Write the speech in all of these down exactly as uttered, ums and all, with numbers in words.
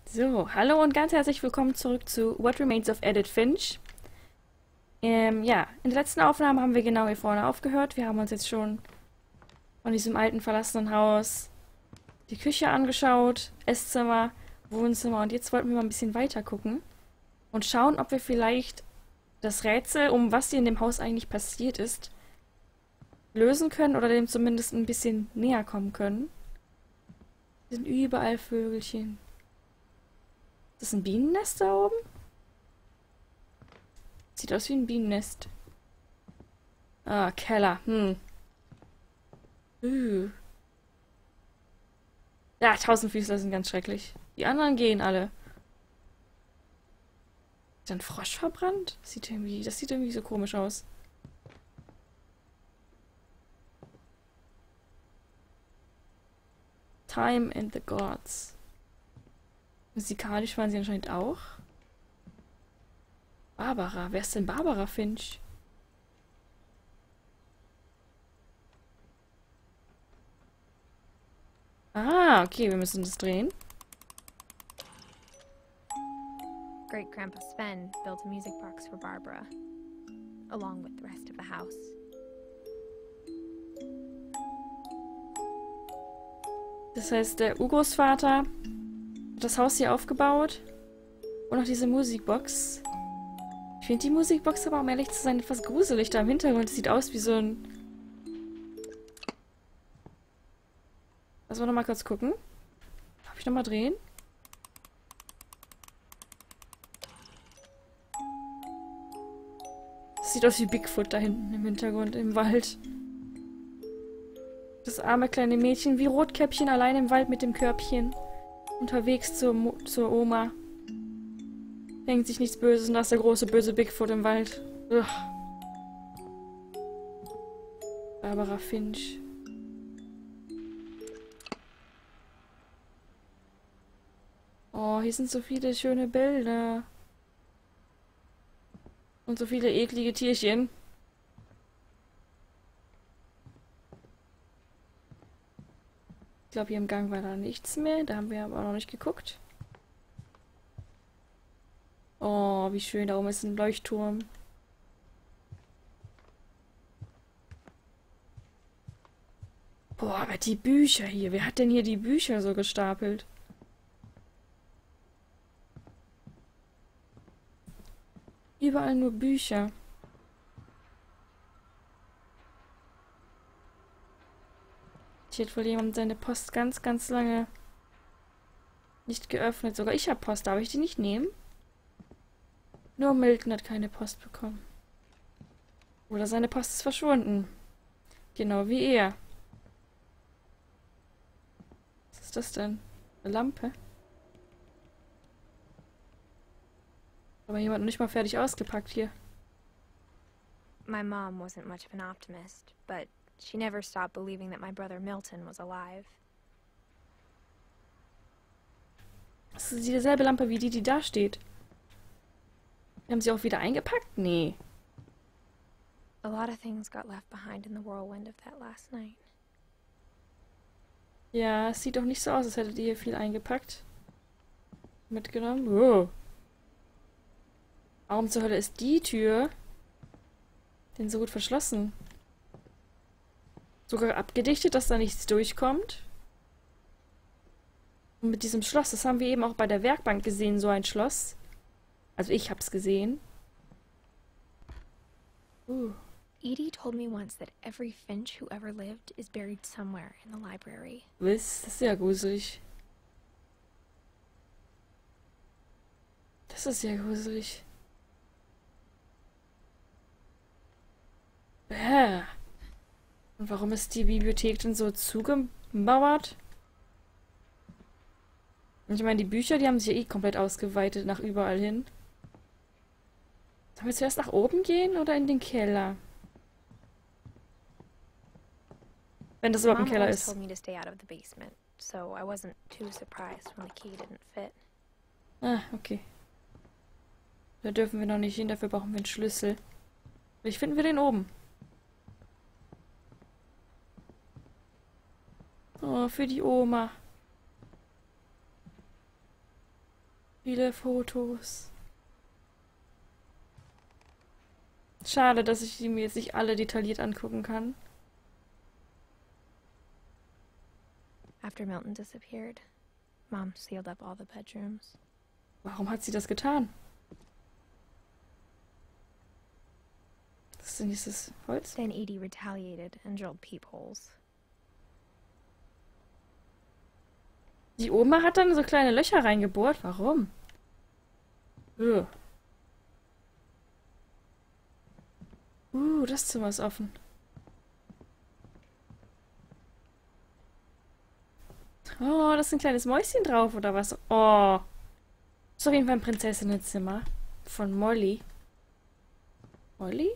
So, hallo und ganz herzlich willkommen zurück zu What Remains of Edith Finch. Ähm, ja, in der letzten Aufnahme haben wir genau hier vorne aufgehört. Wir haben uns jetzt schon von diesem alten verlassenen Haus die Küche angeschaut, Esszimmer, Wohnzimmer und jetzt wollten wir mal ein bisschen weiter gucken und schauen, ob wir vielleicht das Rätsel, um was hier in dem Haus eigentlich passiert ist, lösen können oder dem zumindest ein bisschen näher kommen können. Hier sind überall Vögelchen. Ist das ein Bienennest da oben? Sieht aus wie ein Bienennest. Ah, Keller. Hm. Uh. Ja, Tausendfüßler sind ganz schrecklich. Die anderen gehen alle. Ist da ein Frosch verbrannt? Sieht irgendwie, das sieht irgendwie so komisch aus. Time and the Gods. Musikalisch waren sie anscheinend auch. Barbara. Wer ist denn Barbara Finch? Ah, okay, wir müssen das drehen. Great Grandpa Sven built a music box for Barbara, along with the rest of the house. Das heißt, der Urgroßvater hat das Haus hier aufgebaut. Und auch diese Musikbox. Ich finde die Musikbox aber, um ehrlich zu sein, etwas gruselig da im Hintergrund. Es sieht aus wie so ein... Lass mal nochmal kurz gucken. Darf ich nochmal drehen? Das sieht aus wie Bigfoot da hinten im Hintergrund, im Wald. Das arme kleine Mädchen wie Rotkäppchen allein im Wald mit dem Körbchen. Unterwegs zur, Mo zur Oma. Denkt sich nichts Böses und da ist der große böse Bigfoot im Wald. Ugh. Barbara Finch. Oh, hier sind so viele schöne Bilder. Und so viele eklige Tierchen. Ich glaube, hier im Gang war da nichts mehr. Da haben wir aber auch noch nicht geguckt. Oh, wie schön. Da oben ist ein Leuchtturm. Boah, aber die Bücher hier. Wer hat denn hier die Bücher so gestapelt? Überall nur Bücher. Hier hat wohl jemand seine Post ganz, ganz lange nicht geöffnet. Sogar ich habe Post. Darf ich die nicht nehmen? Nur Milton hat keine Post bekommen. Oder seine Post ist verschwunden. Genau wie er. Was ist das denn? Eine Lampe? Aber jemand noch nicht mal fertig ausgepackt hier. My mom wasn't much of an optimist, but she never stopped believing that my brother Milton was alive. Das ist dieselbe Lampe wie die, die da steht. Haben sie auch wieder eingepackt? Nee. A lot of things got left behind in the whirlwind of that last night. Ja, es sieht doch nicht so aus, als hättet ihr hier viel eingepackt. Mitgenommen. Wow. Warum zur Hölle ist die Tür denn so gut verschlossen? Sogar abgedichtet, dass da nichts durchkommt. Und mit diesem Schloss, das haben wir eben auch bei der Werkbank gesehen, so ein Schloss. Also ich hab's gesehen. Uh. Edie told me once that every Finch who ever lived is buried somewhere in the library. Was? Das ist ja gruselig. Das ist ja gruselig. Bäh. Und warum ist die Bibliothek denn so zugemauert? Ich meine, die Bücher, die haben sich ja eh komplett ausgeweitet nach überall hin. Sollen wir zuerst nach oben gehen oder in den Keller? Wenn das überhaupt ein Mom Keller always ist. told me to stay out of the basement, so I wasn't too surprised when the key didn't fit. Ah, okay. Da dürfen wir noch nicht hin, dafür brauchen wir einen Schlüssel. Vielleicht finden wir den oben. Oh, für die Oma. Viele Fotos. Schade, dass ich die mir jetzt nicht alle detailliert angucken kann. After Milton disappeared, Mom sealed up all the bedrooms. Warum hat sie das getan? Was ist denn dieses Holz? Then Edie retaliated and drilled peepholes. Die Oma hat dann so kleine Löcher reingebohrt. Warum? Ugh. Uh, das Zimmer ist offen. Oh, da ist ein kleines Mäuschen drauf, oder was? Oh. Das ist auf jeden Fall ein Prinzessinnenzimmer. Von Molly. Molly?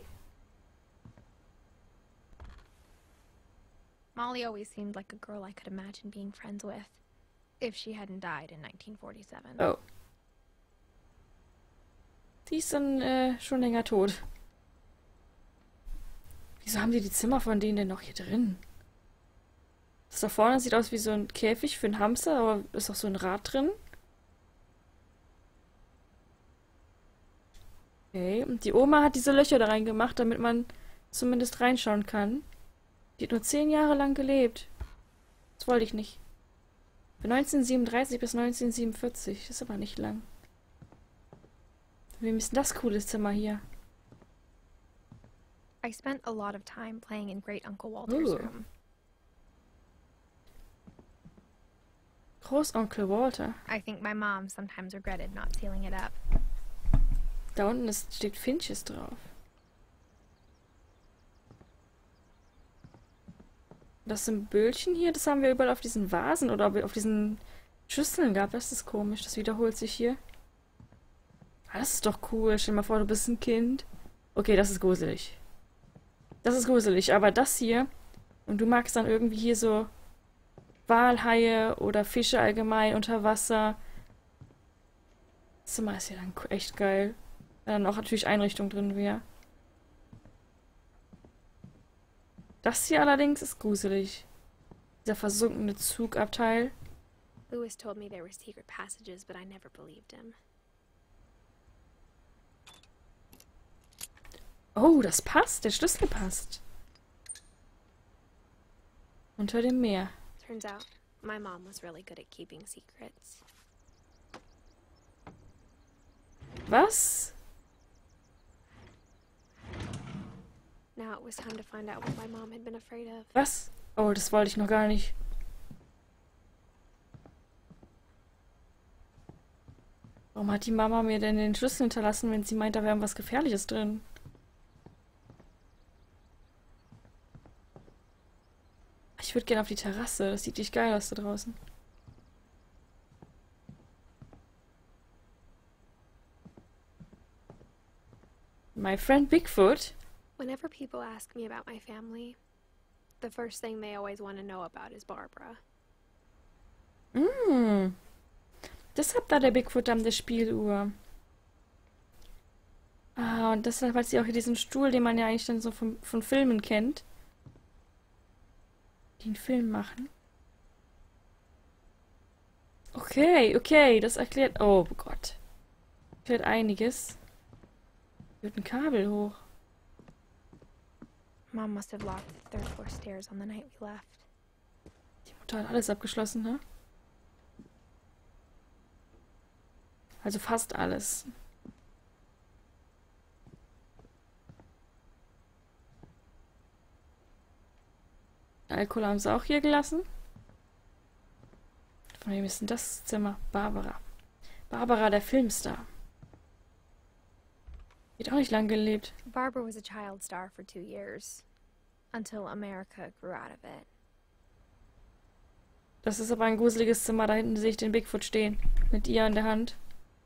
Molly always seemed like a girl I could imagine being friends with, if she hadn't died in nineteen forty-seven. Oh. Die ist dann äh, schon länger tot. Wieso haben die die Zimmer von denen denn noch hier drin? Das da vorne sieht aus wie so ein Käfig für einen Hamster, aber ist auch so ein Rad drin. Okay, und die Oma hat diese Löcher da reingemacht, damit man zumindest reinschauen kann. Die hat nur zehn Jahre lang gelebt. Das wollte ich nicht. Von neunzehnhundertsiebenunddreißig bis neunzehnhundertsiebenundvierzig. Das ist aber nicht lang. Wem ist denn das cooles Zimmer hier? I spent a lot of time playing in Great Uncle Walter's Ooh. room. Großonkel Walter. I think my mom sometimes regretted not sealing it up. Da unten ist, steht Finches drauf. Das Symbolchen hier, das haben wir überall auf diesen Vasen oder auf diesen Schüsseln gehabt. Das ist komisch, das wiederholt sich hier. Ah, das ist doch cool. Stell dir mal vor, du bist ein Kind. Okay, das ist gruselig. Das ist gruselig, aber das hier, und du magst dann irgendwie hier so Walhaie oder Fische allgemein unter Wasser. Das Zimmer ist ja dann echt geil. Wenn dann auch natürlich Einrichtung drin wäre. Das hier allerdings ist gruselig. Dieser versunkene Zugabteil. Lewis told me there were secret passages, but I never believed him. Oh, das passt. Der Schlüssel passt. Unter dem Meer. Turns out, my mom was really good at keeping secrets. Was? Now it was time to find out what my mom had been afraid of. Was? Oh, das wollte ich noch gar nicht. Warum hat die Mama mir denn den Schlüssel hinterlassen, wenn sie meint, da wäre was Gefährliches drin? Ich würde gerne auf die Terrasse. Das sieht echt geil aus da draußen. My friend Bigfoot? Whenever people ask me about my family, the first thing they always want to know about is Barbara. Mm. Deshalb da der Bigfoot an der Spieluhr. Ah, und deshalb hat sie auch hier diesen Stuhl, den man ja eigentlich dann so von, von Filmen kennt. Die einen Film machen. Okay, okay, das erklärt... Oh Gott. Erklärt einiges. Hier wird ein Kabel hoch. Mom must have locked the third floor stairs on the night we left. Die Mutter hat alles abgeschlossen, ne? Also fast alles. Alkohol haben sie auch hier gelassen. Von wem ist denn das Zimmer? Barbara. Barbara, der Filmstar. Die hat auch nicht lang gelebt. Barbara was a child star for two years, until America grew out of it. Das ist aber ein gruseliges Zimmer. Da hinten sehe ich den Bigfoot stehen. Mit ihr in der Hand.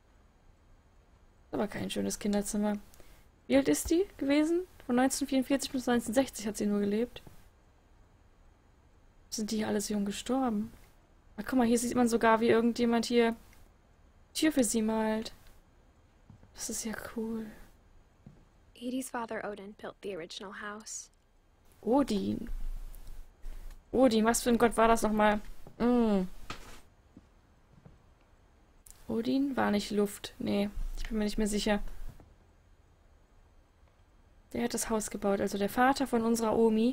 Aber kein schönes Kinderzimmer. Wie alt ist die gewesen? Von neunzehnhundertvierundvierzig bis neunzehnhundertsechzig hat sie nur gelebt. Sind die hier alle so jung gestorben? Ach, guck mal, hier sieht man sogar, wie irgendjemand hier Tür für sie malt. Das ist ja cool. Edie's father Odin built the original house. Odin. Odin, was für ein Gott war das nochmal? Mm. Odin? War nicht Luft. Nee, ich bin mir nicht mehr sicher. Der hat das Haus gebaut, also der Vater von unserer Omi.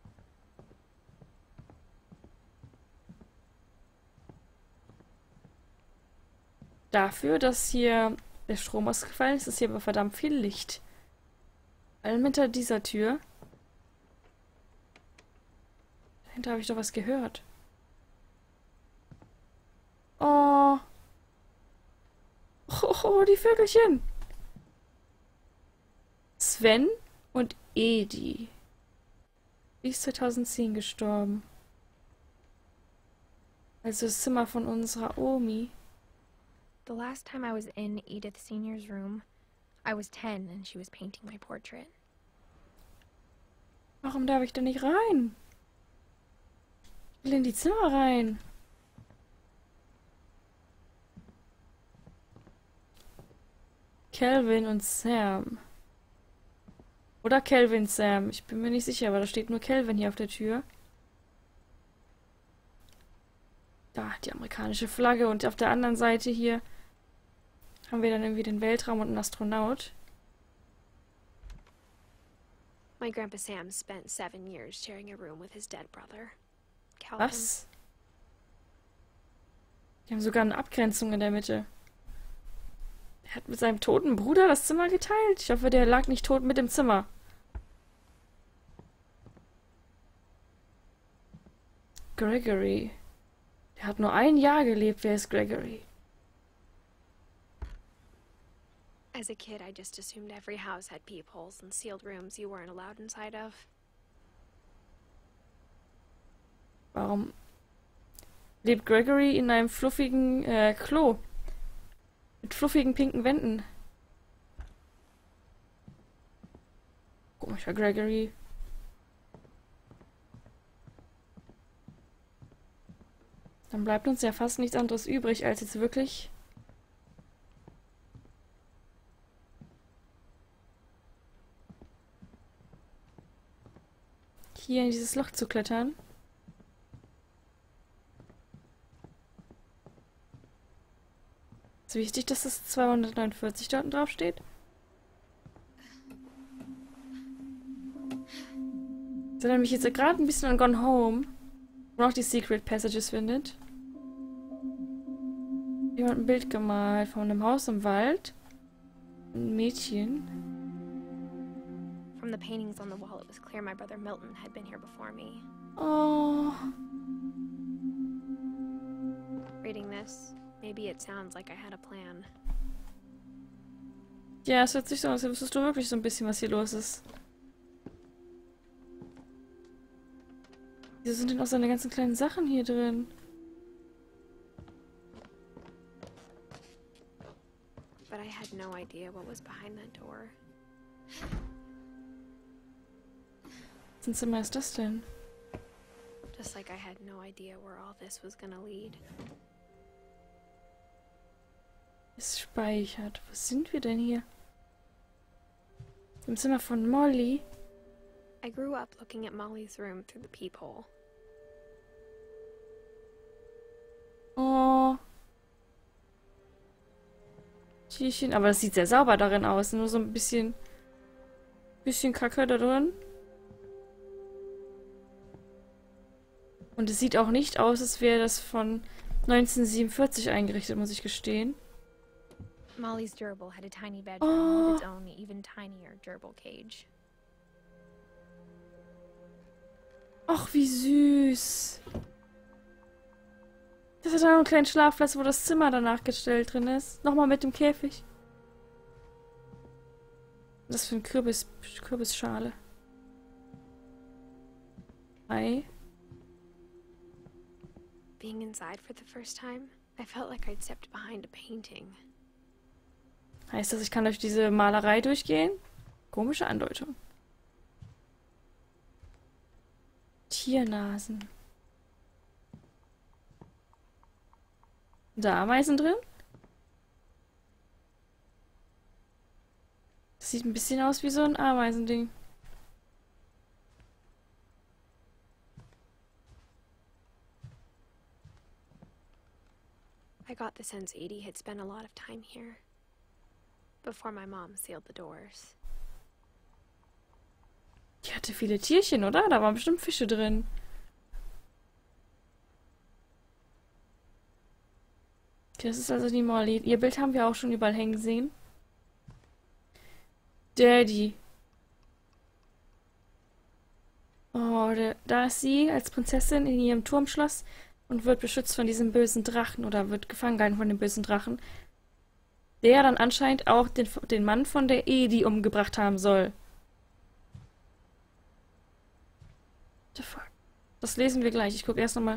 Dafür, dass hier der Strom ausgefallen ist, ist hier aber verdammt viel Licht. Allem hinter dieser Tür. Dahinter habe ich doch was gehört. Oh. Oh, oh, die Vögelchen. Sven und Edi. Die ist zweitausendzehn gestorben. Also das Zimmer von unserer Omi. The last time I was in Edith Senior's room, I was ten and she was painting my portrait. Warum darf ich da nicht rein? Ich will in die Zimmer rein. Calvin und Sam. Oder Calvin Sam. Ich bin mir nicht sicher, aber da steht nur Calvin hier auf der Tür. Da, die amerikanische Flagge. Und auf der anderen Seite hier haben wir dann irgendwie den Weltraum und einen Astronaut. My Grandpa Sam spent seven years sharing a room with his dead brother, Calvin. Was? Die haben sogar eine Abgrenzung in der Mitte. Er hat mit seinem toten Bruder das Zimmer geteilt. Ich hoffe, der lag nicht tot mit im Zimmer. Gregory. Der hat nur ein Jahr gelebt. Wer ist Gregory? As a kid, I just assumed every house had peepholes and sealed rooms you weren't allowed inside of. Warum lebt Gregory in einem fluffigen äh, Klo? Mit fluffigen pinken Wänden. Komischer Gregory. Dann bleibt uns ja fast nichts anderes übrig, als jetzt wirklich hier in dieses Loch zu klettern. Ist wichtig, dass das zweihundertneunundvierzig dort drauf steht. Ich erinnere mich jetzt gerade ein bisschen an Gone Home, wo man auch die Secret Passages findet. Jemand ein Bild gemalt von einem Haus im Wald. Ein Mädchen. From the paintings on the wall, it was clear my brother Milton had been here before me. Oh. Reading this, maybe it sounds like I had a plan. Ja, es hört sich so an, als wüsstest du wirklich so ein bisschen, was hier los ist. Wieso sind denn auch seine ganzen kleinen Sachen hier drin? But I had no idea what was behind that door. Was Zimmer ist das denn? Just like I had no idea where all this was gonna lead. Es speichert. Wo sind wir denn hier? Im Zimmer von Molly. I grew up looking at Molly's room through the peephole. Oh. Tierchen. Aber das sieht sehr sauber darin aus. Nur so ein bisschen... bisschen Kacke da drin. Und es sieht auch nicht aus, als wäre das von neunzehnhundertsiebenundvierzig eingerichtet, muss ich gestehen. Molly's gerbil had a tiny bedroom Oh. with its own, even tinier gerbil cage. Ach, wie süß. Das hat auch einen kleinen Schlafplatz, wo das Zimmer danach gestellt drin ist. Nochmal mit dem Käfig. Was ist das für ein Kürbis, Kürbisschale? Ei. Being inside for the first time, I felt like I'd stepped behind a painting. Heißt das, ich kann durch diese Malerei durchgehen? Komische Andeutung. Tiernasen. Sind da Ameisen drin? Das sieht ein bisschen aus wie so ein Ameisending. I got the sense Edie had spent a lot of time here. Before my mom sealed the doors. Die hatte viele Tierchen, oder? Da waren bestimmt Fische drin. Okay, das ist also die Molly. Ihr Bild haben wir auch schon überall hängen gesehen. Daddy. Oh, der, da ist sie als Prinzessin in ihrem Turmschloss und wird beschützt von diesem bösen Drachen oder wird gefangen gehalten von dem bösen Drachen, der dann anscheinend auch den, den Mann von der Edie umgebracht haben soll. What the fuck? Das lesen wir gleich. Ich gucke erst nochmal.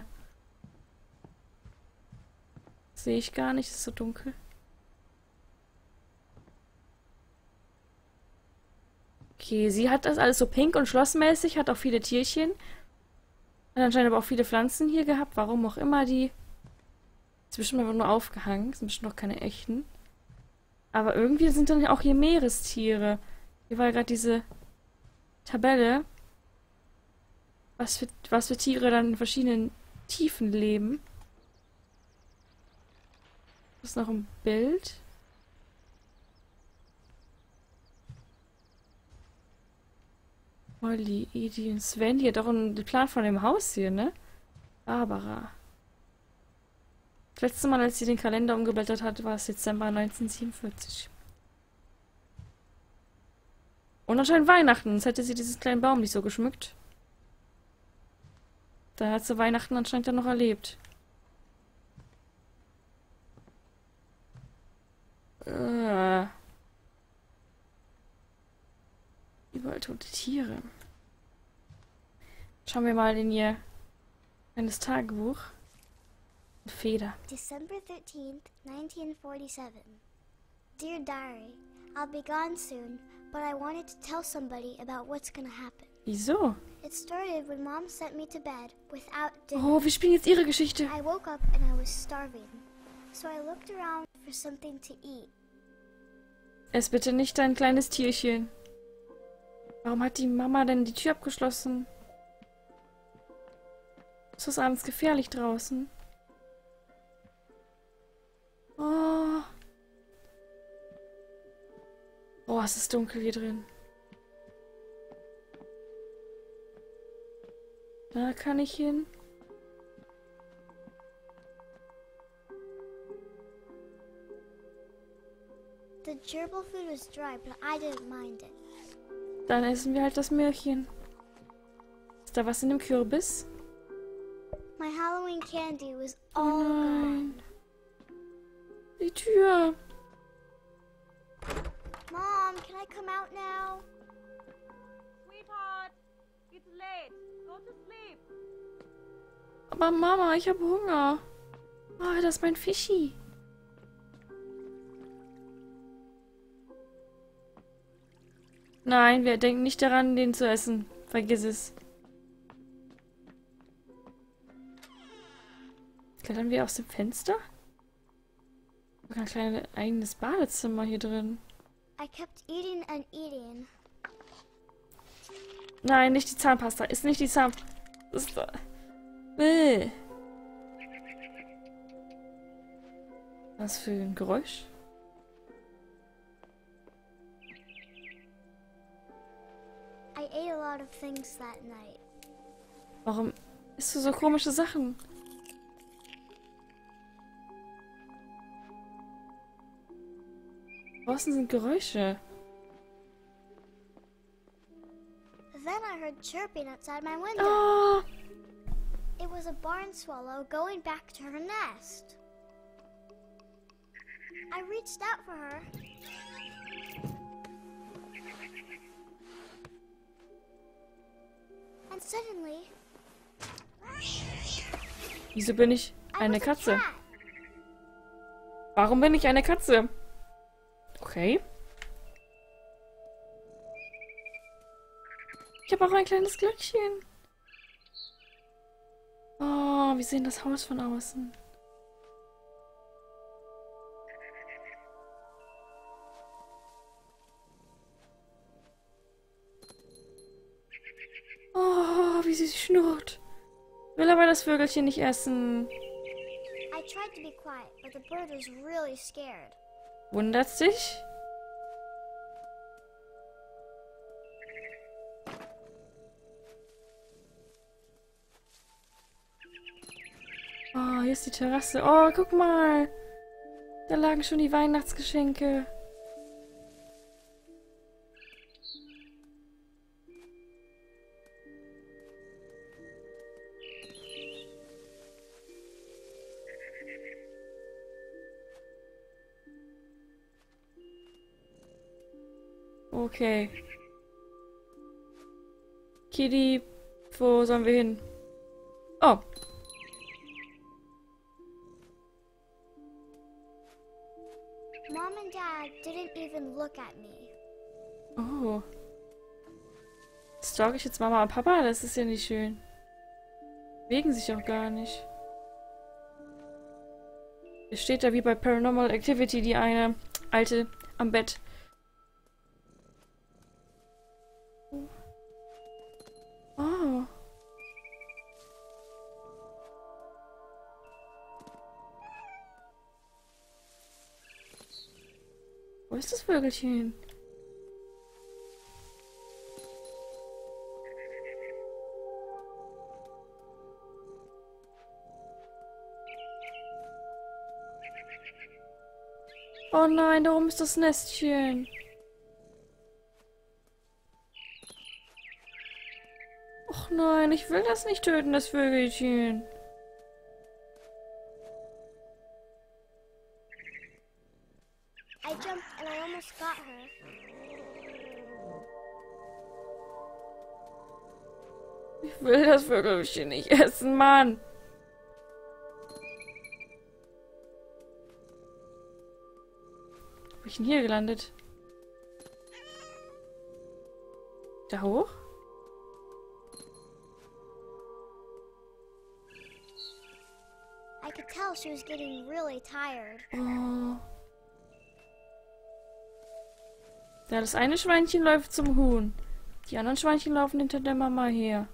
Sehe ich gar nicht, es ist so dunkel. Okay, sie hat das alles so pink und schlossmäßig, hat auch viele Tierchen. Hat anscheinend aber auch viele Pflanzen hier gehabt, warum auch immer die. Ist bestimmt einfach nur aufgehangen, sind bestimmt noch keine echten. Aber irgendwie sind dann auch hier Meerestiere. Hier war gerade diese Tabelle, was für, was für Tiere dann in verschiedenen Tiefen leben. Das ist noch ein Bild. Molly, Edie und Sven. Hier doch ein Plan von dem Haus hier, ne? Barbara. Das letzte Mal, als sie den Kalender umgeblättert hat, war es Dezember neunzehnhundertsiebenundvierzig. Und anscheinend Weihnachten, sonst hätte sie diesen kleinen Baum nicht so geschmückt. Da hat sie Weihnachten anscheinend dann noch erlebt. Äh. Überall tote Tiere. Schauen wir mal in ihr kleines Tagebuch. Eine Feder. December thirteenth, nineteen forty-seven. Dear Diary, I'll be gone soon, but I wanted to tell somebody about what's gonna happen. Wieso? It started when Mom sent me to bed without dinner. Oh, wir spielen jetzt ihre Geschichte. I woke up and I was starving, so I looked around for something to eat. Ess bitte nicht dein kleines Tierchen. Warum hat die Mama denn die Tür abgeschlossen? Ist das abends gefährlich draußen? Oh. Oh, es ist dunkel hier drin. Da kann ich hin. The gerbil food was dry, but I didn't mind it. Dann essen wir halt das Möhrchen. Ist da was in dem Kürbis? My Halloween candy was Oh all gone. nein. Die Tür. Mom, can I come out now? Sweetheart, it's late. Go to sleep. Aber Mama, ich habe Hunger. Oh, das ist mein Fischi. Nein, wir denken nicht daran, den zu essen. Vergiss es. Klettern wir aus dem Fenster? Ein kleines eigenes Badezimmer hier drin. I kept eating and eating. Nein, nicht die Zahnpasta. Ist nicht die Zahn... Das ist... Bäh. Was für ein Geräusch? I ate a lot of things that night. Warum isst du so komische Sachen? Draußen sind Geräusche. Then I heard chirping outside my window. Oh, It was a barn swallow going back to her nest. I reached out for her. And suddenly, wieso bin ich I eine was a Katze? cat. Warum bin ich eine Katze? Okay. Ich habe auch ein kleines Glöckchen. Oh, wir sehen das Haus von außen. Oh, wie sie schnurrt. Will aber das Vögelchen nicht essen. I tried to be quiet, but the bird was really scared. Wundert's dich? Oh, hier ist die Terrasse. Oh, guck mal. Da lagen schon die Weihnachtsgeschenke. Okay. Kitty, wo sollen wir hin? Oh. Mom and Dad didn't even look at me. Oh. Stalk ich jetzt Mama und Papa? Das ist ja nicht schön. Wegen sich auch gar nicht. Es steht da wie bei Paranormal Activity die eine alte am Bett. Oh. Wo ist das Vögelchen? Oh nein, da oben ist das Nestchen. Och nein, ich will das nicht töten, das Vögelchen. I jumped and I almost got her. Ich will das Vögelchen nicht essen, Mann. Wo bin ich denn hier gelandet? Da hoch? I could tell she was getting really tired. Oh. Ja, das eine Schweinchen läuft zum Huhn. Die anderen Schweinchen laufen hinter der Mama her.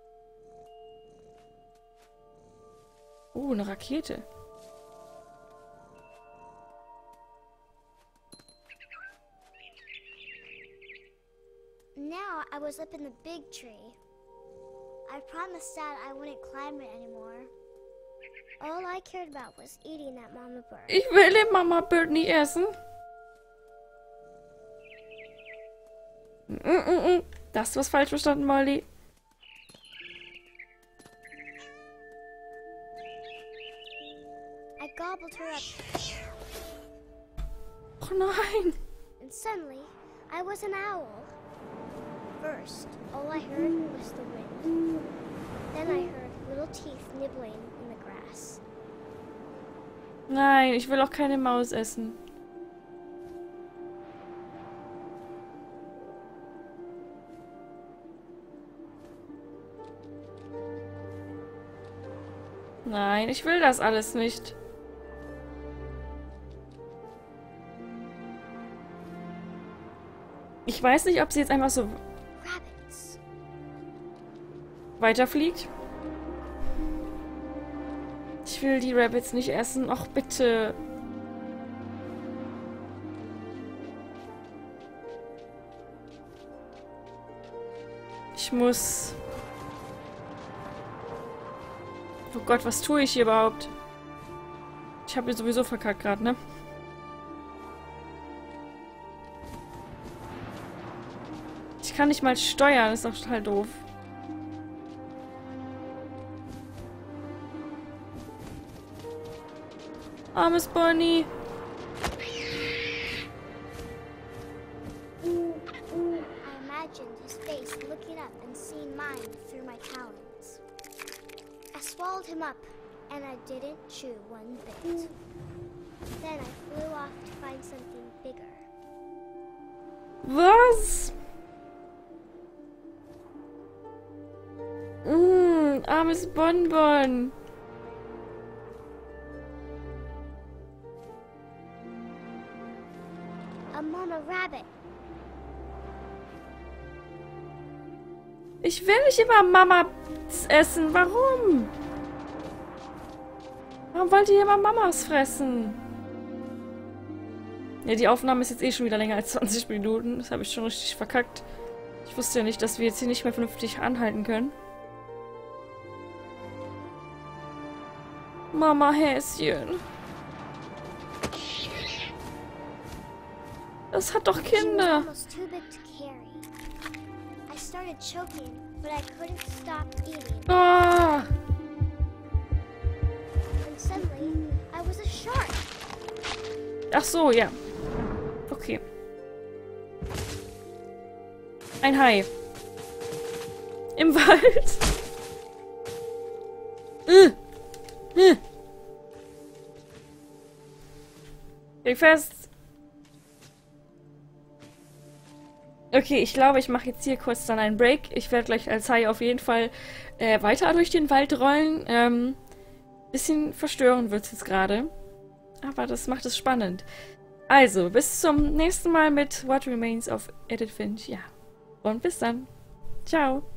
Oh, eine Rakete. Now I was up in the big tree. I promised Dad I wouldn't climb it anymore. All I cared about was eating that mama bird. Ich will den Mama Bird nie essen. Mm -mm -mm. Das ist was falsch verstanden, Molly. I gobbled her up, Oh nein. and suddenly I was an owl. First, all I heard was the wind. Then I heard little teeth nibbling in the grass. Nein, ich will auch keine Maus essen. Nein, ich will das alles nicht. Ich weiß nicht, ob sie jetzt einfach so Rabbits. weiterfliegt. Ich will die Rabbits nicht essen. Ach, bitte. Ich muss... Oh Gott, was tue ich hier überhaupt? Ich habe hier sowieso verkackt gerade, ne? Ich kann nicht mal steuern, ist doch total doof. Armes Bonnie. I imagined his face looking up and seeing mine through my talons. I swallowed him up, and I didn't chew one bit. Then I flew off to find something bigger. Was? Mm, armes Bonbon. A mama rabbit. Ich will nicht immer Mama essen. Warum? Warum wollt ihr immer Mamas fressen? Ja, die Aufnahme ist jetzt eh schon wieder länger als zwanzig Minuten. Das habe ich schon richtig verkackt. Ich wusste ja nicht, dass wir jetzt hier nicht mehr vernünftig anhalten können. Mama Häschen. Das hat doch Kinder. Ah. Ach so, ja. Okay. Ein Hai. Im Wald. Äh. Äh. Leg fest. Okay, ich glaube, ich mache jetzt hier kurz dann einen Break. Ich werde gleich als Hai auf jeden Fall äh, weiter durch den Wald rollen. Ähm, bisschen verstörend wird es jetzt gerade. Aber das macht es spannend. Also, bis zum nächsten Mal mit What Remains of Edith Finch. Ja. Und bis dann. Ciao.